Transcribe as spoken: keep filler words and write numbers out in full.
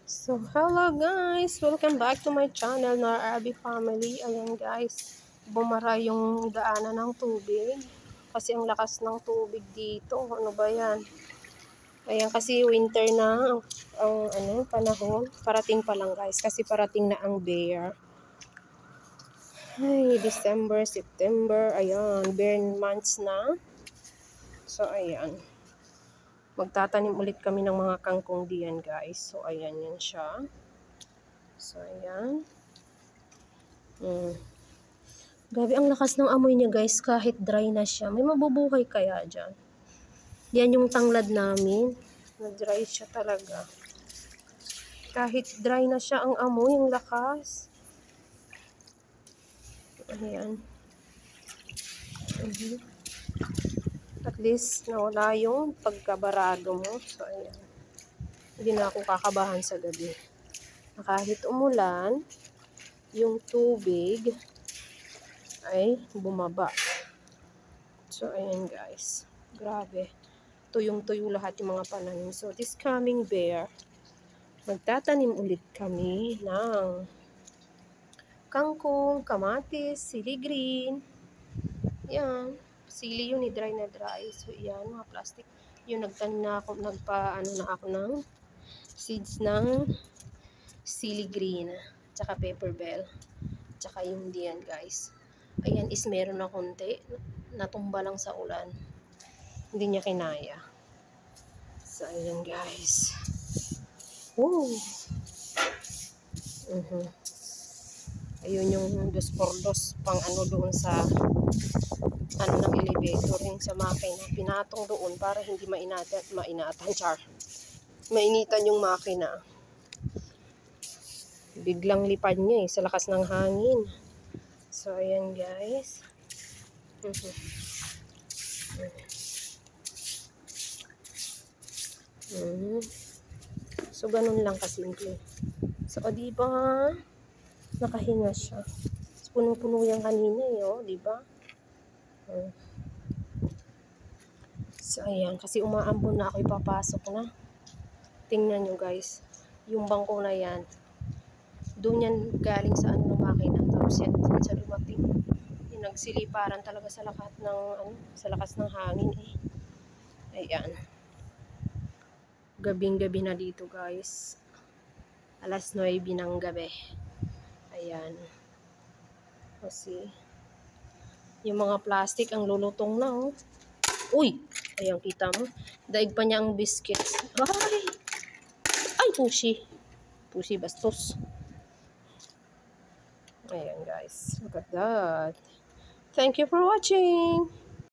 So, hello guys! Welcome back to my channel, Nor Arabi Family. Ayan guys, bumara yung daanan ng tubig. Kasi ang lakas ng tubig dito. Ano ba yan? Ayan, kasi winter na ang, ang ano, panahon. Parating pa lang guys, kasi parating na ang bear. Ay, December, September, ayan, bear months na. So, ayan. Magtatanim ulit kami ng mga kangkong diyan guys. So, ayan yan siya. So, ayan. Hmm. Grabe, ang lakas ng amoy niya guys, kahit dry na siya. May mabubuhay kaya dyan. Yan yung tanglad namin. Na-dry siya talaga. Kahit dry na siya ang amoy, yung lakas. Ayan. Uh-huh. At least, nawala yung pagkabarado mo. So, ayan. Hindi na ako kakabahan sa gabi. Na kahit umulan, yung tubig ay bumaba. So, ayan guys. Grabe. Tuyong-tuyo lahat yung mga pananim. So, this coming bear, magtatanim ulit kami ng kangkong, kamatis, sili green. Yan. Sili yun, i-dry na dry. So, yan, mga plastic. Yung nagtanim na ako, nagpa, ano na ako ng seeds ng sili green. Tsaka pepper bell. Tsaka yung diyan, guys. Ayan is meron na konti. Natumba lang sa ulan. Hindi niya kinaya. So, ayan, guys. Oh. Uh-huh. Ayun yung dos por dos pang ano doon sa ano ng elevator, yung sa makina. Pinatong doon para hindi mainatan, mainatan, char. Mainitan yung makina. Biglang lipad niya eh, sa lakas ng hangin. So, ayan guys. Uh-huh. Uh-huh. So, ganun lang kasimple. So, o diba? Nakahinga siya. Punong-puno yan kanina eh, oh, diba? Uh. So, ayan. Kasi umaambon na ako, ipapasok na. Tingnan nyo guys. Yung bangko na yan. Doon yan galing sa ano ng makina. Tapos yan sa dumating. Yung nagsiliparan talaga sa lakas ng, ano, sa lakas ng hangin eh. Ayan. Gabing-gabi na dito guys. Alas nuwebe ng gabi. Ayan. Kasi yung mga plastic ang lulutong na oh. Uy! Ayan, kita mo. Daig pa niya ang biscuits. Ay! Ay, pushi. Pushi bastos. Ayan guys. Look at that. Thank you for watching.